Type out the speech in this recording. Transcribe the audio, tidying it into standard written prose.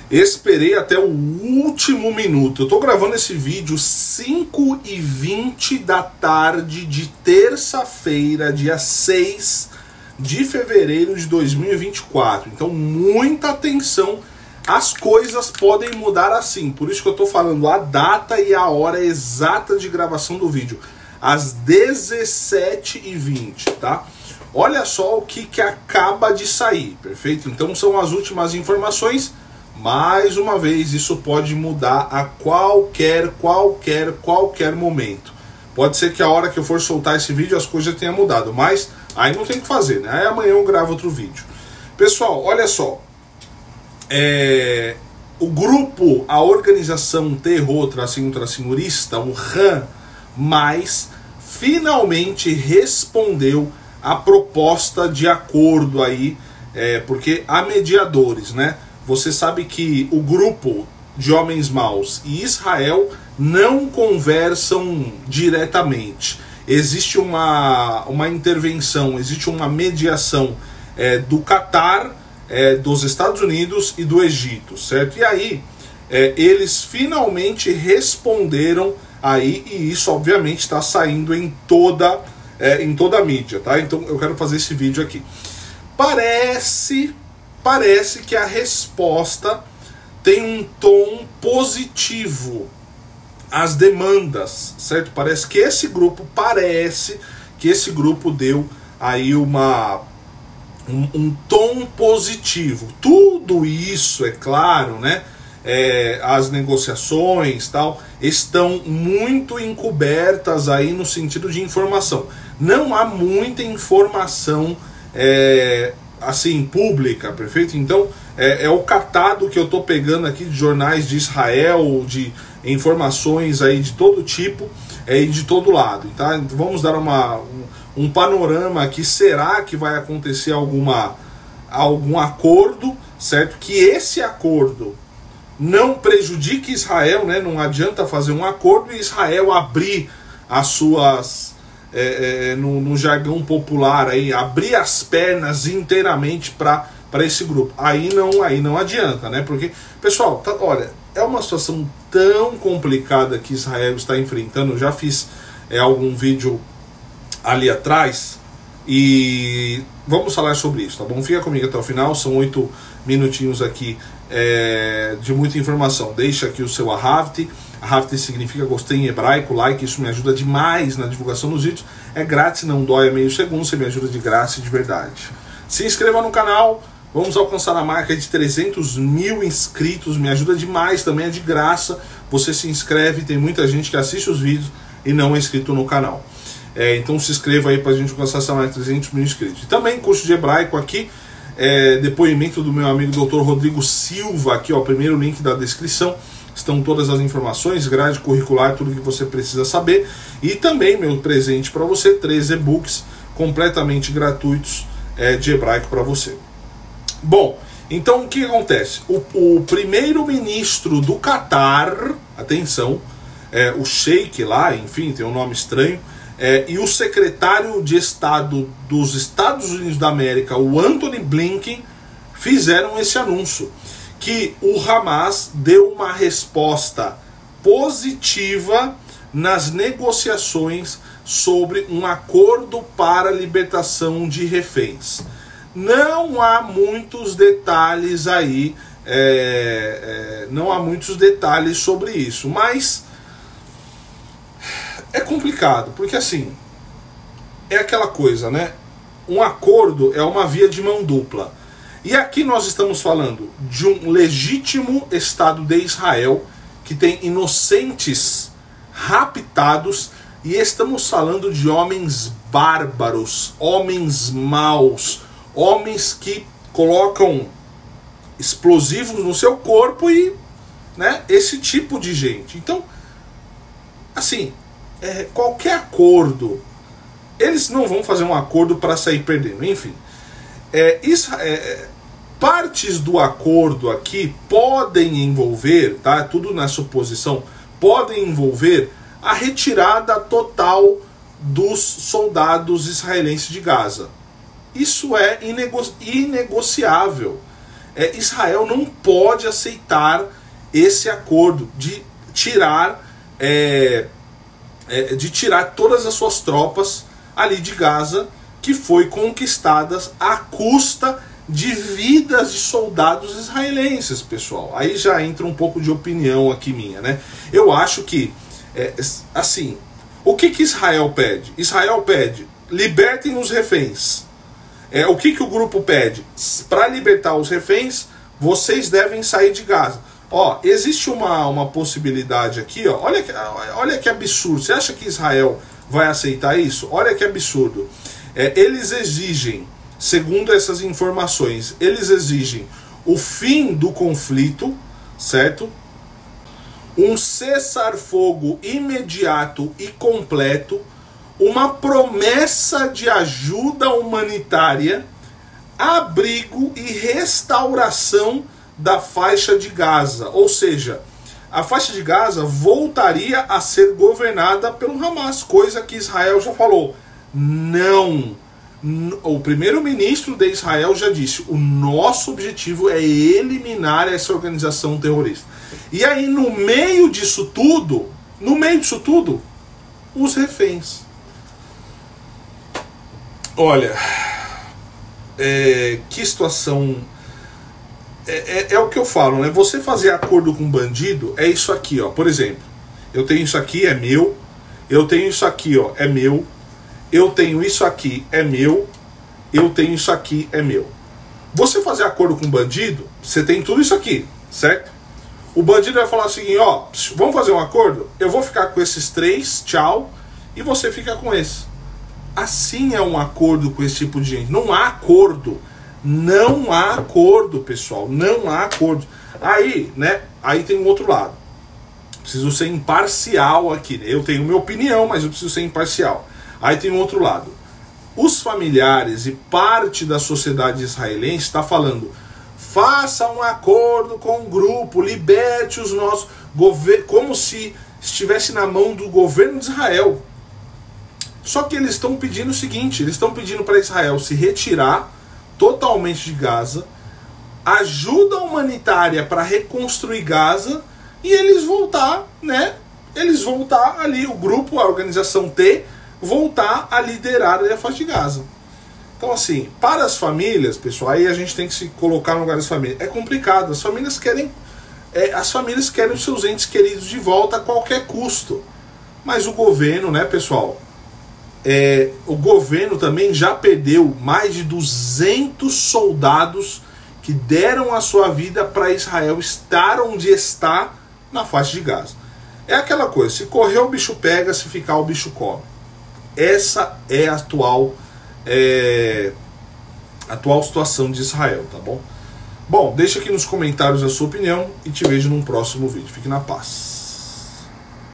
Esperei até o último minuto. Eu tô gravando esse vídeo 5h20 da tarde de terça-feira, dia 6 de fevereiro de 2024. Então, muita atenção. As coisas podem mudar assim. Por isso que eu tô falando a data e a hora exata de gravação do vídeo. Às 17h20, tá? Olha só o que acaba de sair, perfeito? Então são as últimas informações. Mais uma vez, isso pode mudar a qualquer momento. Pode ser que a hora que eu for soltar esse vídeo as coisas já tenham mudado, mas aí não tem o que fazer, né? Aí amanhã eu gravo outro vídeo. Pessoal, olha só. O grupo, a organização terrorista, o Hamas, finalmente respondeu a proposta de acordo aí, porque há mediadores, né? Você sabe que o grupo de homens maus e Israel não conversam diretamente. Existe uma intervenção, existe uma mediação do Catar, dos Estados Unidos e do Egito, certo? E aí, eles finalmente responderam aí, e isso obviamente está saindo em toda a mídia, tá? Então eu quero fazer esse vídeo aqui. Parece que a resposta tem um tom positivo às demandas, certo? Parece que esse grupo deu aí um tom positivo. Tudo isso, é claro, né? As negociações tal estão muito encobertas aí no sentido de informação. Não há muita informação assim pública, perfeito? Então é o catado que eu tô pegando aqui de jornais de Israel, de informações aí de todo tipo e de todo lado, tá? Então, vamos dar um panorama aqui. Será que vai acontecer algum acordo, certo? Que esse acordo não prejudique Israel, né? Não adianta fazer um acordo e Israel abrir as suas, no jargão popular, aí, abrir as pernas inteiramente para esse grupo. Aí não adianta, né? Porque, pessoal, olha, é uma situação tão complicada que Israel está enfrentando. Eu já fiz algum vídeo ali atrás e vamos falar sobre isso, tá bom? Fica comigo até o final, são 8 minutinhos aqui de muita informação. Deixa aqui o seu Ahavti. Ahavti significa gostei em hebraico, like, isso me ajuda demais na divulgação dos vídeos. É grátis, não dói, é meio segundo, você me ajuda de graça e de verdade. Se inscreva no canal, vamos alcançar a marca de 300 mil inscritos, me ajuda demais, também é de graça. Você se inscreve, tem muita gente que assiste os vídeos e não é inscrito no canal. Então se inscreva aí pra gente alcançar essa marca de 300 mil inscritos. E também curso de hebraico aqui, depoimento do meu amigo Dr. Rodrigo Silva, aqui ó, primeiro link da descrição, estão todas as informações, grade curricular, tudo que você precisa saber. E também meu presente para você, 3 e-books completamente gratuitos de hebraico para você. Bom, então o que acontece? O primeiro-ministro do Catar, atenção, o Sheik lá, enfim, tem um nome estranho, e o secretário de Estado dos Estados Unidos da América, o Anthony Blinken, fizeram esse anúncio, que o Hamas deu uma resposta positiva nas negociações sobre um acordo para a libertação de reféns. Não há muitos detalhes aí, não há muitos detalhes sobre isso, mas é complicado, porque assim, é aquela coisa, né? Um acordo é uma via de mão dupla. E aqui nós estamos falando de um legítimo Estado de Israel que tem inocentes raptados, e estamos falando de homens bárbaros, homens maus, homens que colocam explosivos no seu corpo e, né, esse tipo de gente. Então, assim, qualquer acordo, eles não vão fazer um acordo para sair perdendo, enfim. Partes do acordo aqui podem envolver, tá? Tudo na suposição, podem envolver a retirada total dos soldados israelenses de Gaza. Isso é inegociável. Israel não pode aceitar esse acordo de tirar todas as suas tropas ali de Gaza, que foi conquistadas à custa de vidas de soldados israelenses, pessoal. Aí já entra um pouco de opinião aqui minha, né? Eu acho que, assim, o que Israel pede? Israel pede, libertem os reféns. O que o grupo pede? Para libertar os reféns, vocês devem sair de Gaza. Ó, existe uma possibilidade aqui, ó. Olha que absurdo. Você acha que Israel vai aceitar isso? Olha que absurdo. Eles exigem, segundo essas informações, eles exigem o fim do conflito, certo? Um cessar-fogo imediato e completo, uma promessa de ajuda humanitária, abrigo e restauração da faixa de Gaza. Ou seja, a faixa de Gaza voltaria a ser governada pelo Hamas, coisa que Israel já falou. Não. O primeiro-ministro de Israel já disse: o nosso objetivo é eliminar essa organização terrorista. E aí, no meio disso tudo, os reféns. Olha, que situação. É o que eu falo, né? Você fazer acordo com bandido é isso aqui, ó. Por exemplo, eu tenho isso aqui, é meu. Eu tenho isso aqui, ó, é meu. Eu tenho isso aqui, é meu. Eu tenho isso aqui, é meu. Você fazer acordo com bandido, você tem tudo isso aqui, certo? O bandido vai falar assim, ó, vamos fazer um acordo? Eu vou ficar com esses 3, tchau, e você fica com esse. Assim é um acordo com esse tipo de gente. Não há acordo. Não há acordo, pessoal. Não há acordo. Aí, né? Aí tem um outro lado. Preciso ser imparcial aqui. Eu tenho minha opinião, mas eu preciso ser imparcial. Aí tem um outro lado. Os familiares e parte da sociedade israelense está falando: faça um acordo com o grupo, liberte os nossos governos, como se estivesse na mão do governo de Israel. Só que eles estão pedindo o seguinte: eles estão pedindo para Israel se retirar totalmente de Gaza, ajuda humanitária para reconstruir Gaza e eles voltar, né? Eles voltar ali, o grupo, a organização T, voltar a liderar a faixa de Gaza. Então, assim, para as famílias, pessoal, aí a gente tem que se colocar no lugar das famílias. É complicado, as famílias querem os seus entes queridos de volta a qualquer custo. Mas o governo, né, pessoal? O governo também já perdeu mais de 200 soldados que deram a sua vida para Israel estar onde está na faixa de Gaza. É aquela coisa, se correr o bicho pega, se ficar o bicho come. Essa é a atual situação de Israel, tá bom? Bom, deixa aqui nos comentários a sua opinião e te vejo num próximo vídeo. Fique na paz.